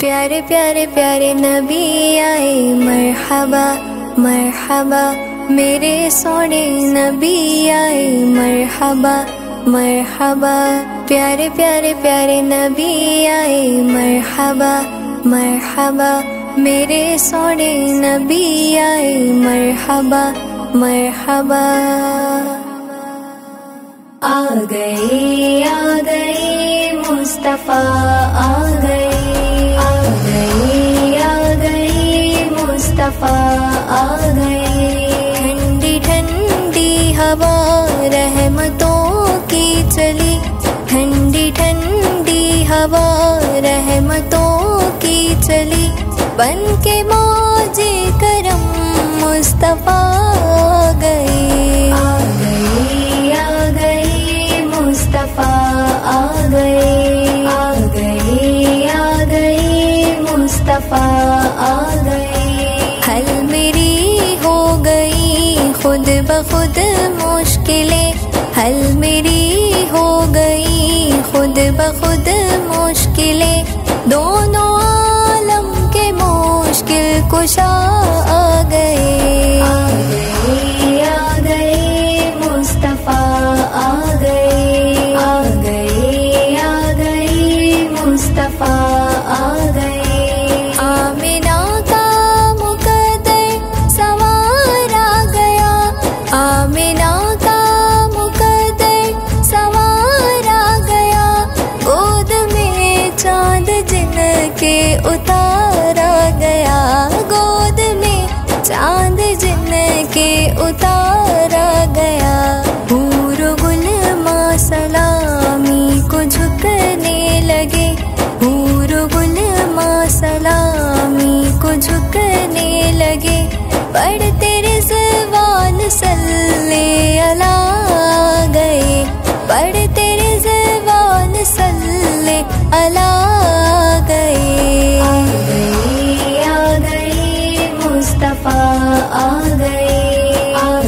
پیارے پیارے پیارے نبی آئے مرحبا مرحبا، میرے سونے نبی آئے مرحبا مرحبا، پیارے پیارے پیارے نبی آئے مرحبا مرحبا، میرے سونے نبی آئے مرحبا مرحبا۔ آ گئے مصطفیٰ آ گئے مصطفیٰ آ گئے، ٹھنڈی ٹھنڈی ہوا رحمتوں کی چلی، ٹھنڈی ٹھنڈی ہوا رحمتوں کی چلی، بن کے موج کرم مصطفیٰ آ گئے، آ گئے مصطفیٰ آ گئے، آ گئے مصطفیٰ آ گئے، حل میری ہو گئی خود بخود مشکلیں، حل میری ہو گئی خود بخود مشکلیں، دونوں عالم کے مشکل کشا آ گئے، آ گئے مصطفیٰ آ گئے، آ گئے مصطفیٰ آ گئے، آمینہ کا مقدر سوار آ گیا، آمینہ کا مقدر سوار آ گیا، گود میں چاند جن کے اتار آ گیا، گود میں چاند جن کے اتار آ گیا، حور و گل ماں سلامی کو جھکنے لگے، حور و گل ماں سلامی کو جھکنے لگے، پڑھتے رضوان صلی اللہ گئے، پڑھتے رضوان صلی اللہ گئے، آ گئے مصطفیٰ آ گئے، آ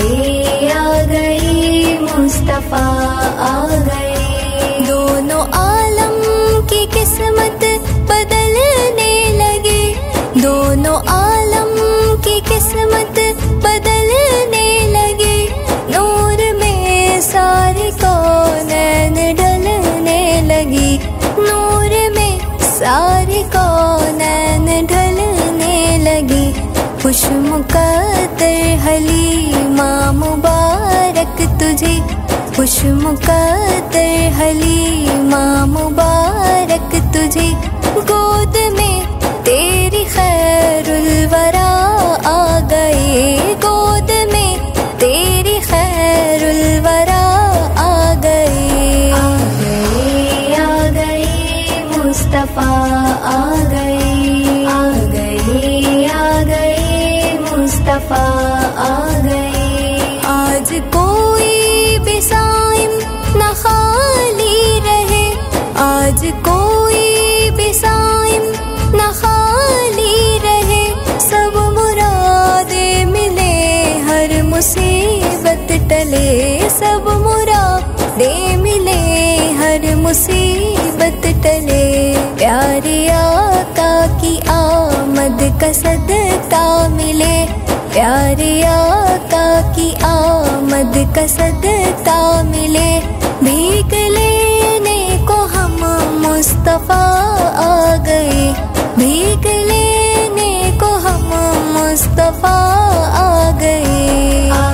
گئے مصطفیٰ آ گئے، دونوں عالم کی قسمت بدلنے لگے، دونوں عالم کی قسمت بدلنے لگے، نور میں ساری کونین ڈھلنے لگی، نور میں ساری کونین ڈھلنے لگی، خوش مقدر حلیمہ مبارک تجھے، خوش مقدر حلیمہ مبارک تجھے، گود میں تیری خیر الورا آ گئے، گود میں تیری خیر الورا آ گئے، آ گئے مصطفیٰ آ گئے، آ گئے مصطفیٰ آ گئے، آج کوئی بھی صائم نہ خالی رہے، آج کوئی بھی صائم نہ خالی رہے، سب مرادیں ملے ہر مصیبت ٹلے، سب مرادیں ملے ہر مصیبت ٹلے، پیارے آقا کی آمد کا صدقہ ملے، پیارے آقا کی آمد کا صدقہ ملے، بھیک لینے کو ہم مصطفیٰ آ گئے، بھیک لینے کو ہم مصطفیٰ آ گئے، آ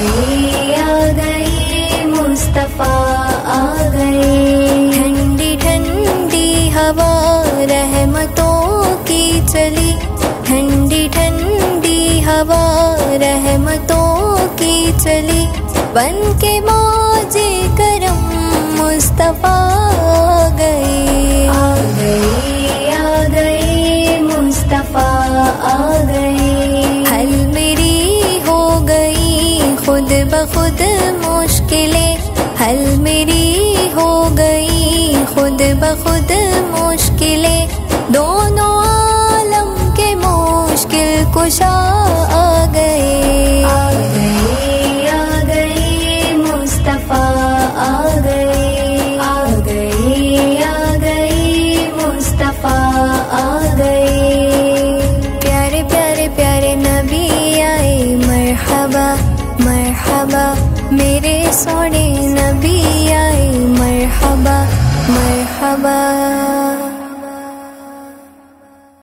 گئے مصطفیٰ آ گئے، ٹھنڈی ٹھنڈی ہوا رحمتوں کی چلی، ٹھنڈی ٹھنڈی ہوا رحمتوں کی چلی، بن کے موج کرم مصطفیٰ آ گئے، آ گئے مصطفیٰ آ گئے، حل میری ہو گئی خود بخود مشکلیں، حل میری ہو گئی خود بخود مشکلیں، دونوں عالم کے مشکل کشا آ گئے، آ گئے مصطفیٰ آ گئے، آ گئے مصطفیٰ آ مرحبا میرے سونے نبی